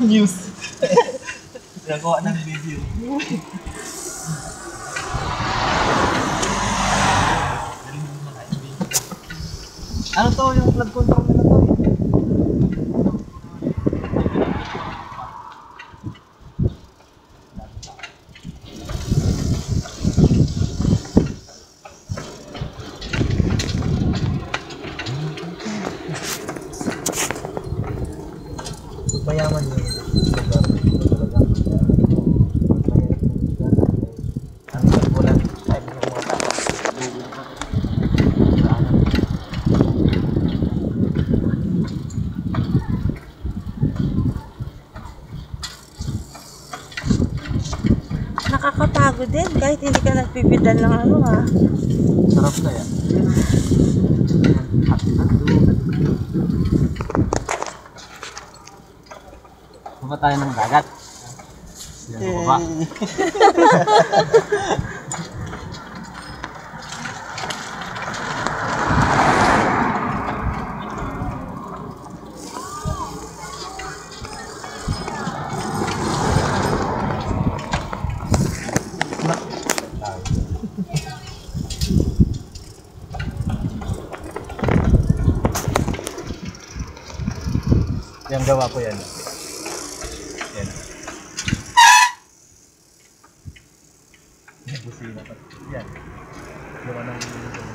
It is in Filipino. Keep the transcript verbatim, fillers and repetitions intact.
News. Gagawa ng video. Ano to yung flood control nila to eh? Mayaman yun. Ang pagbulan time ng mga tao. Nakakapagod din kahit hindi ka nagpipidal ng ano ha. Sarap na yan. Punta tayo ng dagat. Yan sa baba. Yang gawa ko yan. Yan. Yan. Busina pa. Yan. Gawa ng